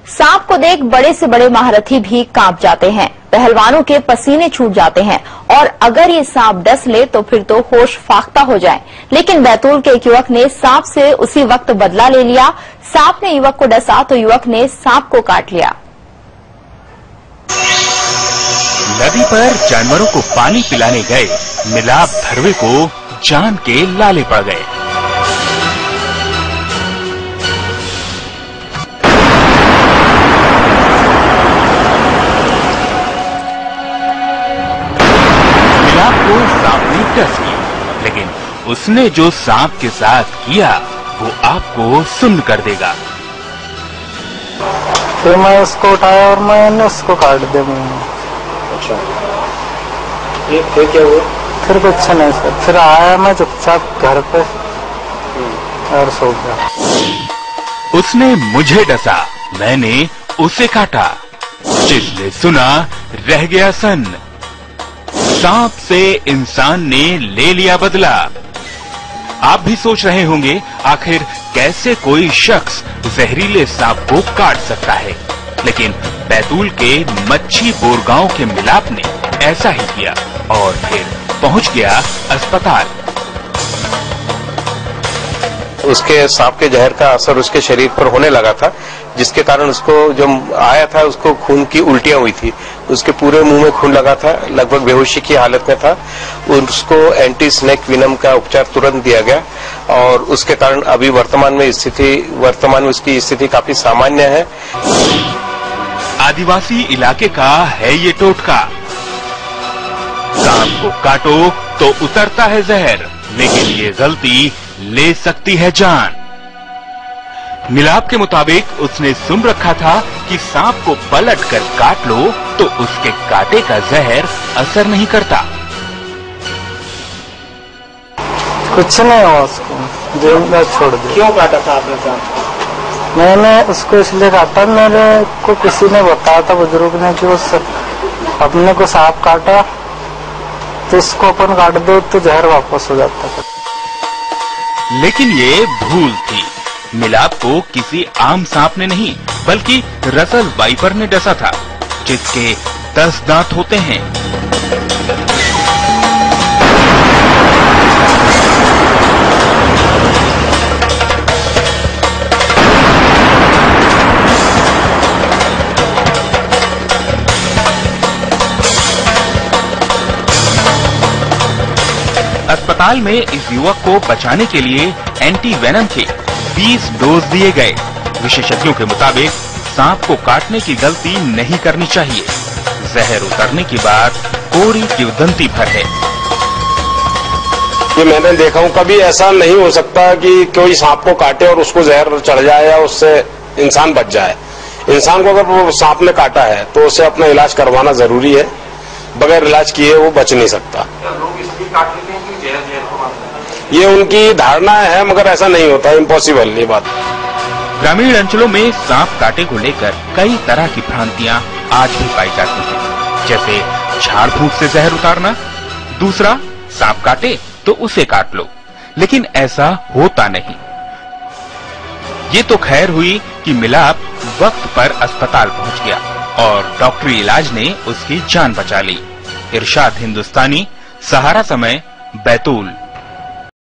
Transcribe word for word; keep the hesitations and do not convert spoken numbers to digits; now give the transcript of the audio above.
सांप को देख बड़े से बड़े महारथी भी कांप जाते हैं, पहलवानों के पसीने छूट जाते हैं और अगर ये सांप डस ले तो फिर तो होश फाख्ता हो जाए। लेकिन बैतूल के एक युवक ने सांप से उसी वक्त बदला ले लिया। सांप ने युवक को डसा तो युवक ने सांप को काट लिया। नदी पर जानवरों को पानी पिलाने गए मिलाप धरवे को जान के लाले पड़ गए। मिलाप को सांप ने डस लिया, लेकिन उसने जो सांप के साथ किया वो आपको सुन्न कर देगा। फिर मैं उसको उठाया और मैंने उसको काट दिया मुंह में। अच्छा, ये फिर क्या हुआ? फिर कुछ नहीं सर, फिर आया मैं चुपचाप घर पे और सो गया। उसने मुझे डसा, मैंने उसे काटा, जिसने सुना रह गया सन्न। सांप से इंसान ने ले लिया बदला। आप भी सोच रहे होंगे आखिर कैसे कोई शख्स जहरीले सांप को काट सकता है, लेकिन बैतूल के मच्छी बोरगांव के मिलाप ने ऐसा ही किया और फिर पहुंच गया अस्पताल। उसके सांप के जहर का असर उसके शरीर पर होने लगा था, जिसके कारण उसको जब आया था उसको खून की उल्टियां हुई थी। उसके पूरे मुंह में खून लगा था, लगभग बेहोशी की हालत में था। उसको एंटी स्नेक विनम का उपचार तुरंत दिया गया और उसके कारण अभी वर्तमान में स्थिति वर्तमान में उसकी स्थिति काफी सामान्य है। आदिवासी इलाके का है ये टोटका। सांप को काटो तो उतरता है जहर, लेकिन ये गलती ले सकती है जान। मिलाप के मुताबिक उसने सुन रखा था कि सांप को पलट कर काट लो तो उसके कांटे का जहर असर नहीं करता। कुछ नहीं हुआ उसको, जिंदा छोड़ दिया। क्यों काटा था आपने सांप? मैंने उसको इसलिए काटा, मेरे को किसी ने बताया था बुजुर्ग ने कि उस अपने को सांप काटा तो इसको अपन काट दो तो जहर वापस हो जाता था। लेकिन ये भूल थी। मिलाप को किसी आम सांप ने नहीं बल्कि रसल वाइपर ने डसा था, जिसके दस दांत होते हैं। अस्पताल में इस युवक को बचाने के लिए एंटी वेनम के बीस डोज दिए गए। विशेषज्ञों के मुताबिक सांप को काटने की गलती नहीं करनी चाहिए। जहर उतरने की बात कोरी किंवदंती भर है। ये मैंने देखा हूँ, कभी ऐसा नहीं हो सकता कि कोई सांप को काटे और उसको जहर चढ़ जाए या उससे इंसान बच जाए। इंसान को अगर वो सांप ने काटा है तो उसे अपना इलाज करवाना जरूरी है। बगैर इलाज किए वो बच नहीं सकता। ये उनकी धारणा है, मगर ऐसा नहीं होता, इम्पॉसिबल ये बात। ग्रामीण अंचलों में सांप काटे को लेकर कई तरह की भ्रांतियां आज भी पाई जाती हैं, जैसे झाड़ फूंक से जहर उतारना, दूसरा सांप काटे तो उसे काट लो, लेकिन ऐसा होता नहीं। ये तो खैर हुई कि मिलाप वक्त पर अस्पताल पहुंच गया और डॉक्टरी इलाज ने उसकी जान बचा ली। इरशाद हिंदुस्तानी, सहारा समय, बैतूल।